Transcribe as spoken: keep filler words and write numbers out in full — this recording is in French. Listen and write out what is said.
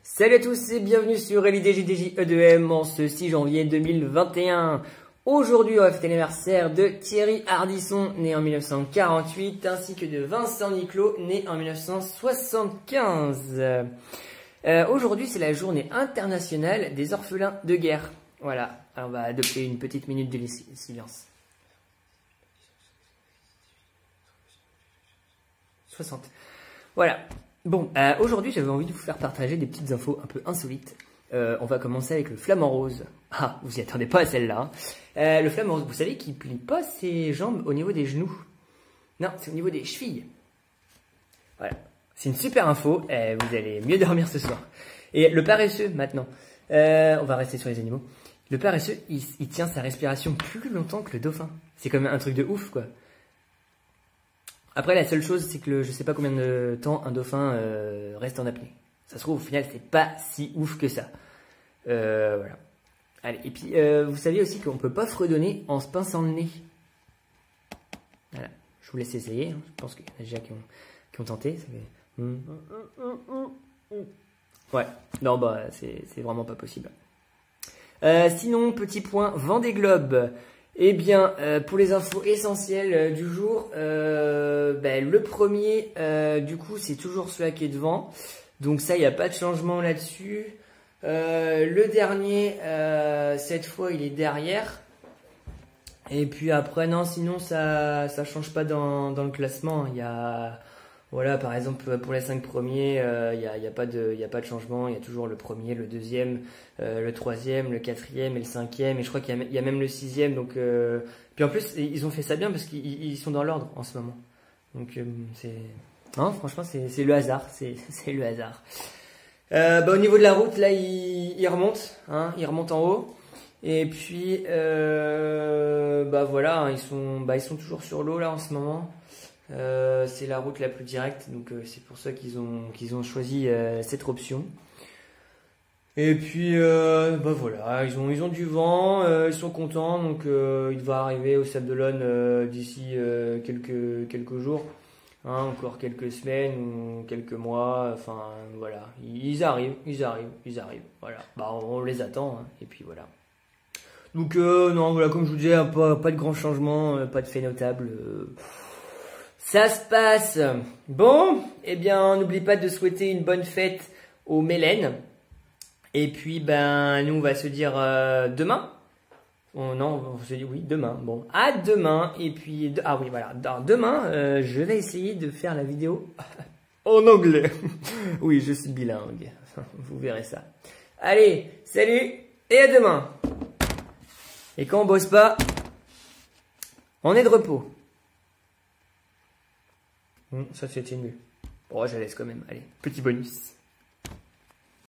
Salut à tous et bienvenue sur L I D J D J E deux M en ce six janvier deux mille vingt et un. Aujourd'hui, on va fêter l'anniversaire de Thierry Ardisson, né en mille neuf cent quarante-huit, ainsi que de Vincent Niclot, né en mille neuf cent soixante-quinze. Euh, Aujourd'hui, c'est la journée internationale des orphelins de guerre. Voilà, alors on va adopter une petite minute de silence. soixante. Voilà. Bon, euh, aujourd'hui, j'avais envie de vous faire partager des petites infos un peu insolites. Euh, on va commencer avec le flamant rose. Ah, vous y attendez pas à celle-là. Hein. Euh, le flamant rose, vous savez qu'il plie pas ses jambes au niveau des genoux. Non, c'est au niveau des chevilles. Voilà. C'est une super info. Euh, vous allez mieux dormir ce soir. Et le paresseux, maintenant. Euh, on va rester sur les animaux. Le paresseux, il, il tient sa respiration plus longtemps que le dauphin. C'est quand même un truc de ouf, quoi. Après, la seule chose, c'est que le, je sais pas combien de temps un dauphin euh, reste en apnée. Ça se trouve, au final, c'est pas si ouf que ça. Euh, voilà. Allez, et puis, euh, vous saviez aussi qu'on peut pas fredonner en se pinçant le nez. Voilà. Je vous laisse essayer. Hein. Je pense qu'il y en a déjà qui ont, qui ont tenté. Ça fait... Ouais. Non, bah, c'est vraiment pas possible. Euh, sinon, petit point Vendée Globe. Eh bien, euh, pour les infos essentielles euh, du jour, euh, ben, le premier, euh, du coup, c'est toujours celui qui est devant. Donc ça, il n'y a pas de changement là-dessus. Euh, le dernier, euh, cette fois, il est derrière. Et puis après, non, sinon, ça ça change pas dans, dans le classement. Il y a, voilà, par exemple, pour les cinq premiers, euh, il n'y a, il y a pas de, il y a pas de changement. Il y a toujours le premier, le deuxième, euh, le troisième, le quatrième et le cinquième. Et je crois qu'il y, y a même le sixième. Donc, euh... puis en plus, ils ont fait ça bien parce qu'ils sont dans l'ordre en ce moment. Donc, euh, c'est, non, franchement, c'est le hasard. C'est le hasard. Euh, bah, au niveau de la route, là, il, il remonte, hein, il remonte en haut. Et puis, euh, bah voilà, hein, ils sont, bah ils sont toujours sur l'eau là en ce moment. Euh, c'est la route la plus directe, donc euh, c'est pour ça qu'ils ont qu'ils ont choisi euh, cette option. Et puis euh, bah voilà, ils ont ils ont du vent, euh, ils sont contents, donc euh, il va arriver au Sable d'Olonne euh, d'ici euh, quelques quelques jours, hein, encore quelques semaines ou quelques mois. Enfin voilà, ils arrivent, ils arrivent, ils arrivent. Voilà, bah on les attend, hein, et puis voilà. Donc euh, non, voilà, comme je vous disais, pas pas de grands changements, euh, pas de fait notable. Euh, Ça se passe. Bon, eh bien, n'oublie pas de souhaiter une bonne fête aux Mélènes. Et puis, ben, nous, on va se dire euh, demain. Oh, non, on se dit oui, demain. Bon, à demain. Et puis, de, ah oui, voilà. Demain, euh, je vais essayer de faire la vidéo en anglais. Oui, je suis bilingue. Vous verrez ça. Allez, salut et à demain. Et quand on bosse pas, on est de repos. Hum, ça c'était mieux. Bon, je la laisse quand même. Allez, petit bonus.